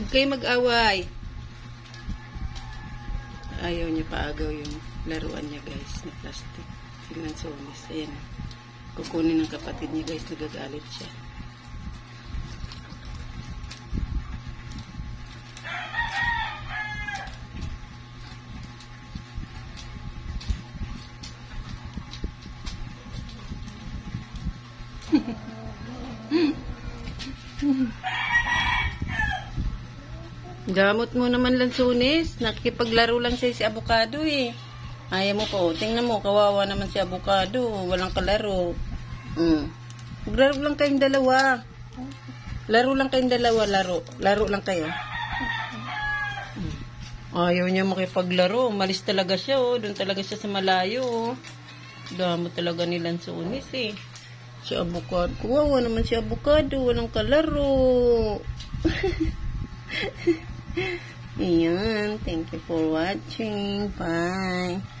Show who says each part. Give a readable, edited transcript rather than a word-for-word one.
Speaker 1: Huwag kayo mag-away. Ayaw niya paagaw yung laruan niya, guys, na plastic. Tingnan sa umis. Ayan. Kukunin ng kapatid niya, guys. Nagagalit siya. Gamot mo naman, Lansunis. Nakikipaglaro lang siya si Avocado eh. Ayaw mo po. Tingnan mo, kawawa naman si Avocado. Walang kalaro. Maglaro lang kayong dalawa. Laro lang kayong dalawa, laro. Laro lang kayo. Ayaw niya makipaglaro. Malis talaga siya, oh. Doon talaga siya sa malayo, oh. Damo talaga ni Lansunis eh. Si Avocado. Kawawa naman si Avocado. Walang kalaro. Ayan. Thank you for watching. Bye.